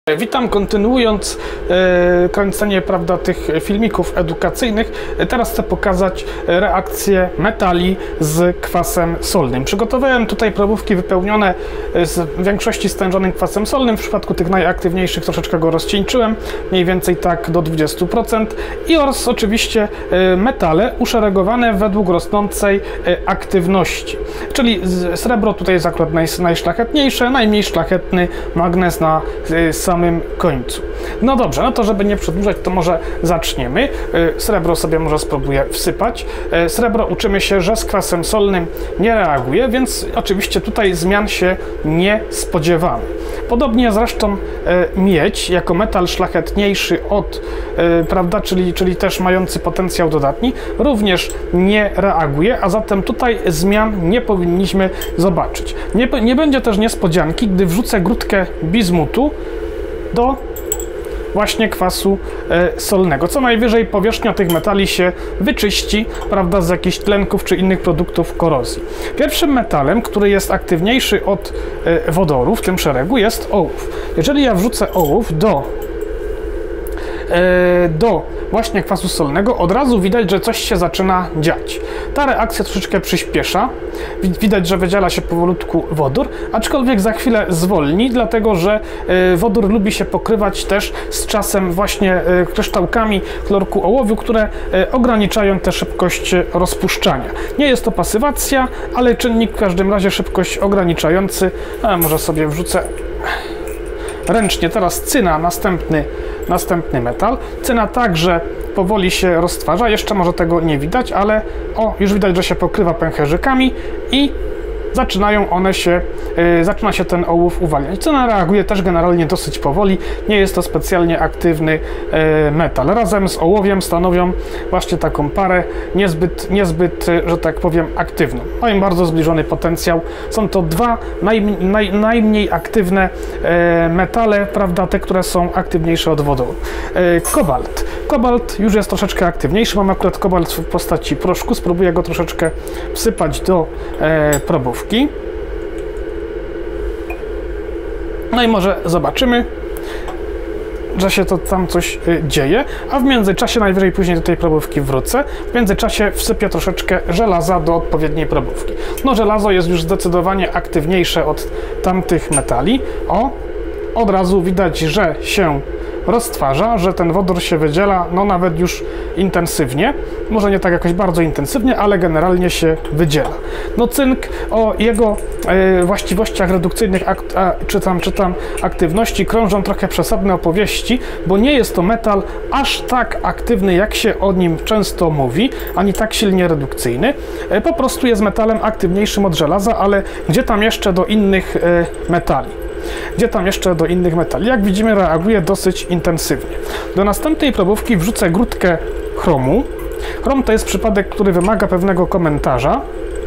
Witam, kontynuując kręcenie, prawda, tych filmików edukacyjnych. Teraz chcę pokazać reakcję metali z kwasem solnym. Przygotowałem tutaj probówki wypełnione z w większości stężonym kwasem solnym. W przypadku tych najaktywniejszych troszeczkę go rozcieńczyłem, mniej więcej tak do 20%. I oraz oczywiście metale uszeregowane według rosnącej aktywności. Czyli srebro tutaj jest akurat najszlachetniejsze, najmniej szlachetny magnez na samym końcu. No dobrze, no to żeby nie przedłużać, to może zaczniemy. Srebro sobie może spróbuję wsypać. Srebro uczymy się, że z kwasem solnym nie reaguje, więc oczywiście tutaj zmian się nie spodziewamy. Podobnie zresztą miedź, jako metal szlachetniejszy od, prawda, czyli też mający potencjał dodatni, również nie reaguje, a zatem tutaj zmian nie powinniśmy zobaczyć. Nie będzie też niespodzianki, gdy wrzucę grudkę bizmutu do właśnie kwasu solnego. Co najwyżej powierzchnia tych metali się wyczyści, prawda, z jakichś tlenków czy innych produktów korozji. Pierwszym metalem, który jest aktywniejszy od wodoru w tym szeregu, jest ołów. Jeżeli ja wrzucę ołów do właśnie kwasu solnego, od razu widać, że coś się zaczyna dziać. Ta reakcja troszeczkę przyspiesza. Widać, że wydziela się powolutku wodór, aczkolwiek za chwilę zwolni, dlatego że wodór lubi się pokrywać też z czasem właśnie kryształkami chlorku ołowiu, które ograniczają tę szybkość rozpuszczania. Nie jest to pasywacja, ale czynnik w każdym razie szybkość ograniczający. A może sobie wrzucę ręcznie teraz cyna, następny metal. Cyna także powoli się roztwarza, jeszcze może tego nie widać, ale już widać, że się pokrywa pęcherzykami i zaczyna się ten ołów uwalniać. Cyna reaguje też generalnie dosyć powoli, nie jest to specjalnie aktywny metal. Razem z ołowiem stanowią właśnie taką parę niezbyt, że tak powiem, aktywną. Mają bardzo zbliżony potencjał. Są to dwa najmniej aktywne metale, prawda, te, które są aktywniejsze od wodoru. Kobalt. Kobalt już jest troszeczkę aktywniejszy. Mam akurat kobalt w postaci proszku. Spróbuję go troszeczkę wsypać do probówki. No i może zobaczymy, że się to tam coś dzieje, a w międzyczasie, najwyżej później do tej probówki wrócę, w międzyczasie wsypię troszeczkę żelaza do odpowiedniej probówki. No żelazo jest już zdecydowanie aktywniejsze od tamtych metali. Od razu widać, że się roztwarza, że ten wodór się wydziela, no nawet już intensywnie, może nie tak jakoś bardzo intensywnie, ale generalnie się wydziela. No cynk, o jego właściwościach redukcyjnych czy tam aktywności krążą trochę przesadne opowieści, bo nie jest to metal aż tak aktywny, jak się o nim często mówi, ani tak silnie redukcyjny. Po prostu jest metalem aktywniejszym od żelaza, ale gdzie tam jeszcze do innych metali? Jak widzimy, reaguje dosyć intensywnie. Do następnej probówki wrzucę grudkę chromu. Chrom to jest przypadek, który wymaga pewnego komentarza.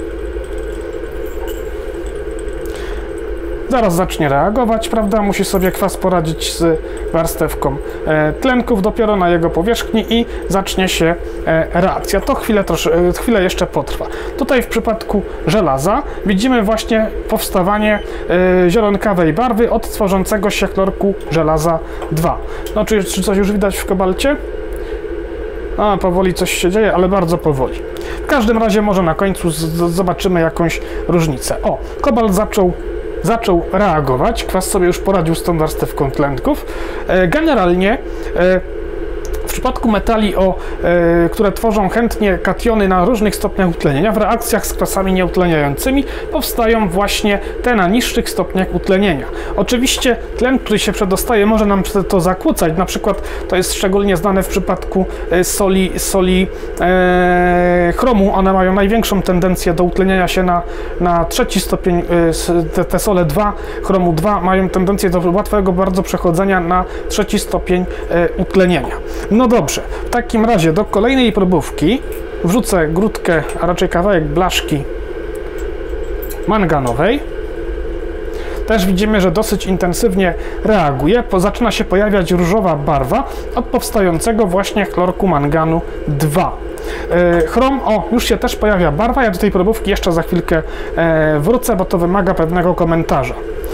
Zaraz zacznie reagować, prawda? Musi sobie kwas poradzić z warstewką tlenków dopiero na jego powierzchni i zacznie się reakcja. To chwilę jeszcze potrwa. Tutaj w przypadku żelaza widzimy właśnie powstawanie zielonkawej barwy od tworzącego się chlorku żelaza 2. No, czy coś już widać w kobalcie? Powoli coś się dzieje, ale bardzo powoli. W każdym razie może na końcu zobaczymy jakąś różnicę. Kobalt zaczął reagować, kwas sobie już poradził z tą warstewką tlenków. Generalnie w przypadku metali, które tworzą chętnie kationy na różnych stopniach utlenienia, w reakcjach z kwasami nieutleniającymi powstają właśnie te na niższych stopniach utlenienia. Oczywiście tlen, który się przedostaje, może nam to zakłócać. Na przykład to jest szczególnie znane w przypadku soli chromu. One mają największą tendencję do utleniania się na trzeci stopień. Te sole 2, chromu 2 mają tendencję do łatwego bardzo przechodzenia na trzeci stopień utlenienia. No dobrze, w takim razie do kolejnej probówki wrzucę grudkę, a raczej kawałek blaszki manganowej. też widzimy, że dosyć intensywnie reaguje. Zaczyna się pojawiać różowa barwa od powstającego właśnie chlorku manganu 2. Chrom, już się też pojawia barwa. Ja do tej probówki jeszcze za chwilkę wrócę, bo to wymaga pewnego komentarza.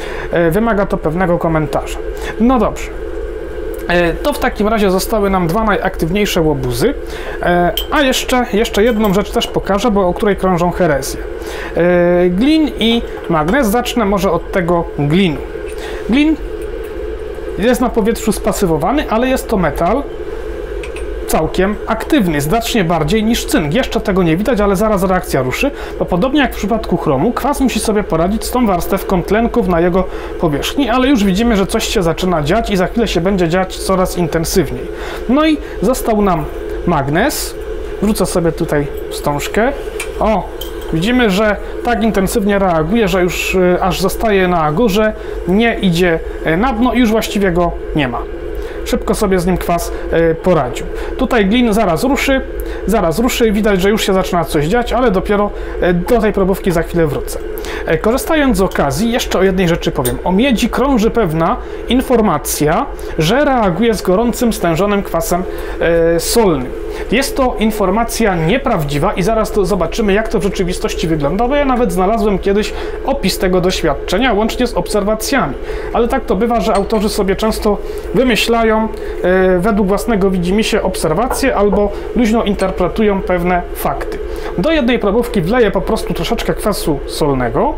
No dobrze. To w takim razie zostały nam dwa najaktywniejsze łobuzy, a jeszcze jedną rzecz też pokażę, o której krążą herezje. Glin i magnez. Zacznę może od tego glinu. Glin jest na powietrzu spasywowany, ale jest to metal całkiem aktywny, znacznie bardziej niż cynk. Jeszcze tego nie widać, ale zaraz reakcja ruszy, bo podobnie jak w przypadku chromu, kwas musi sobie poradzić z tą warstewką tlenków na jego powierzchni, ale już widzimy, że coś się zaczyna dziać i za chwilę się będzie dziać coraz intensywniej. No i został nam magnez. Wrzucę sobie tutaj wstążkę. Widzimy, że tak intensywnie reaguje, że już aż zostaje na górze, nie idzie na dno i już właściwie go nie ma. Szybko sobie z nim kwas poradził. Tutaj glin zaraz ruszy, widać, że już się zaczyna coś dziać, ale dopiero do tej probówki za chwilę wrócę. Korzystając z okazji, jeszcze o jednej rzeczy powiem. O miedzi krąży pewna informacja, że reaguje z gorącym, stężonym kwasem solnym. Jest to informacja nieprawdziwa i zaraz to zobaczymy, jak to w rzeczywistości wygląda, bo ja nawet znalazłem kiedyś opis tego doświadczenia, łącznie z obserwacjami. Ale tak to bywa, że autorzy sobie często wymyślają według własnego widzimisię obserwacje albo luźno interpretują pewne fakty. Do jednej probówki wleję po prostu troszeczkę kwasu solnego,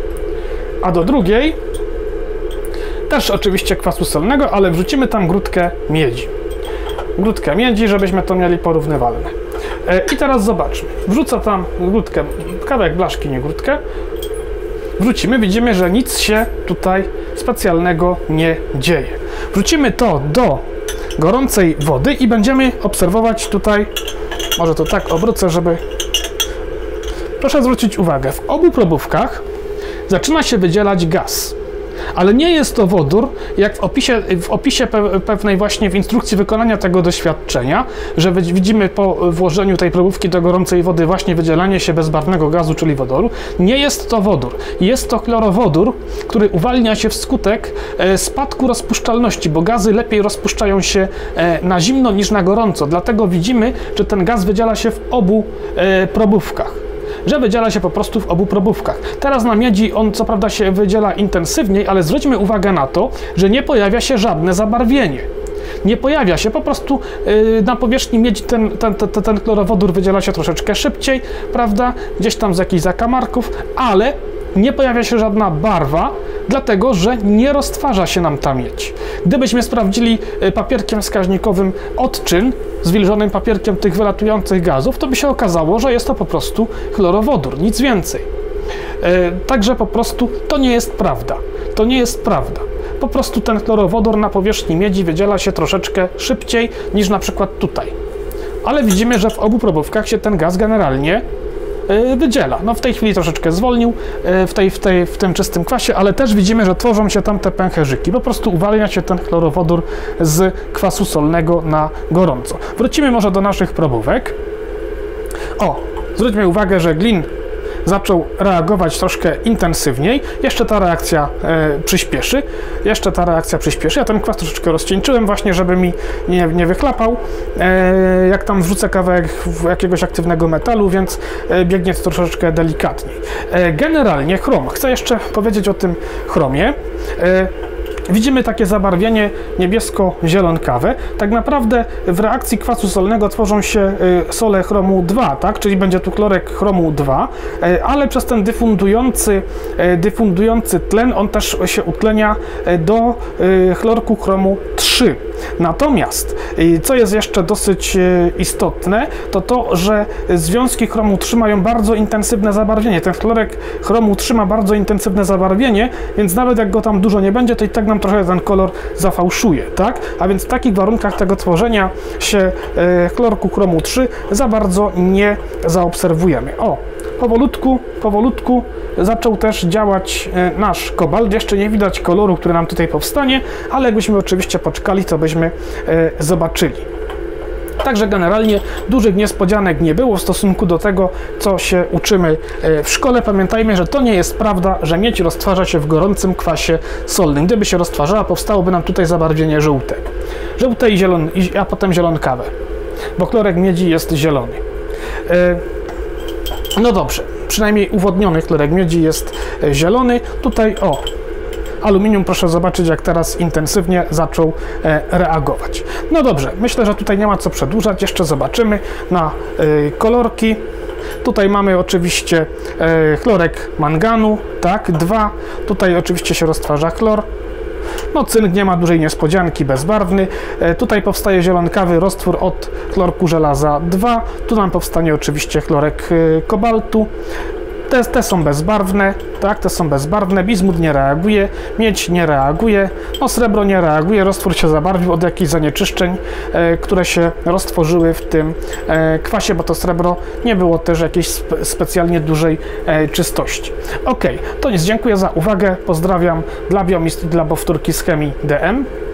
a do drugiej też oczywiście kwasu solnego, ale wrzucimy tam grudkę miedzi. Żebyśmy to mieli porównywalne. I teraz zobaczmy. Wrzucę tam grudkę, kawałek blaszki, nie grudkę. Wrzucimy, widzimy, że nic się tutaj specjalnego nie dzieje. Wrzucimy to do gorącej wody i będziemy obserwować tutaj, może to tak obrócę, żeby... Proszę zwrócić uwagę, w obu probówkach zaczyna się wydzielać gaz. Ale nie jest to wodór, jak w opisie pewnej właśnie w instrukcji wykonania tego doświadczenia, że widzimy po włożeniu tej probówki do gorącej wody właśnie wydzielanie się bezbarwnego gazu, czyli wodoru. Nie jest to wodór. Jest to chlorowodór, który uwalnia się wskutek spadku rozpuszczalności, bo gazy lepiej rozpuszczają się na zimno niż na gorąco. Dlatego widzimy, że ten gaz wydziela się w obu probówkach. Że wydziela się po prostu w obu probówkach. Teraz na miedzi on co prawda się wydziela intensywniej, ale zwróćmy uwagę na to, że nie pojawia się żadne zabarwienie. Nie pojawia się, po prostu na powierzchni miedzi ten chlorowodór wydziela się troszeczkę szybciej, prawda, gdzieś tam z jakichś zakamarków, ale nie pojawia się żadna barwa, dlatego że nie roztwarza się nam ta miedź. Gdybyśmy sprawdzili papierkiem wskaźnikowym odczyn, zwilżonym papierkiem tych wylatujących gazów, to by się okazało, że jest to po prostu chlorowodór, nic więcej. Także po prostu to nie jest prawda. To nie jest prawda. Po prostu ten chlorowodór na powierzchni miedzi wydziela się troszeczkę szybciej niż na przykład tutaj. Ale widzimy, że w obu probówkach się ten gaz generalnie wydziela. No w tej chwili troszeczkę zwolnił w tym czystym kwasie, ale też widzimy, że tworzą się tam te pęcherzyki. Po prostu uwalnia się ten chlorowodór z kwasu solnego na gorąco. Wrócimy może do naszych probówek. Zwróćmy uwagę, że glin zaczął reagować troszkę intensywniej. Jeszcze ta reakcja przyspieszy. Ja ten kwas troszeczkę rozcieńczyłem właśnie, żeby mi nie wychlapał. Jak tam wrzucę kawałek jakiegoś aktywnego metalu, więc biegnie to troszeczkę delikatniej. Generalnie chrom. Chcę jeszcze powiedzieć o tym chromie. Widzimy takie zabarwienie niebiesko-zielonkawe. Tak naprawdę w reakcji kwasu solnego tworzą się sole chromu 2, tak? Czyli będzie tu chlorek chromu 2, ale przez ten dyfundujący tlen on też się utlenia do chlorku chromu 3. Natomiast, co jest jeszcze dosyć istotne, to, że związki chromu 3 mają bardzo intensywne zabarwienie. Ten chlorek chromu 3 ma bardzo intensywne zabarwienie, więc nawet jak go tam dużo nie będzie, to i tak nam trochę ten kolor zafałszuje, tak? A więc w takich warunkach tego tworzenia się chlorku chromu 3 za bardzo nie zaobserwujemy. Powolutku zaczął też działać nasz kobalt. Jeszcze nie widać koloru, który nam tutaj powstanie, ale jakbyśmy oczywiście poczekali, to byśmy zobaczyli. Także generalnie dużych niespodzianek nie było w stosunku do tego, co się uczymy w szkole. Pamiętajmy, że to nie jest prawda, że miedź roztwarza się w gorącym kwasie solnym. Gdyby się roztwarzała, powstałoby nam tutaj zabarwienie żółte. Żółte i zielone, a potem zielonkawe, bo chlorek miedzi jest zielony. No dobrze, przynajmniej uwodniony chlorek miedzi jest zielony. Tutaj aluminium, proszę zobaczyć, jak teraz intensywnie zaczął reagować. No dobrze, myślę, że tutaj nie ma co przedłużać. Jeszcze zobaczymy na kolorki. Tutaj mamy oczywiście chlorek manganu, tak, 2. Tutaj oczywiście się roztwarza chlor. No cynk nie ma dużej niespodzianki, bezbarwny. Tutaj powstaje zielonkawy roztwór od chlorku żelaza 2. Tu nam powstanie oczywiście chlorek kobaltu. Te są bezbarwne, tak, te są bezbarwne, bizmut nie reaguje, miedź nie reaguje, no srebro nie reaguje, roztwór się zabarwił od jakichś zanieczyszczeń, które się roztworzyły w tym kwasie, bo to srebro nie było też jakiejś specjalnie dużej czystości. Ok, to nic, dziękuję za uwagę, pozdrawiam dla Biomist i dla Powtórki z Chemii DM.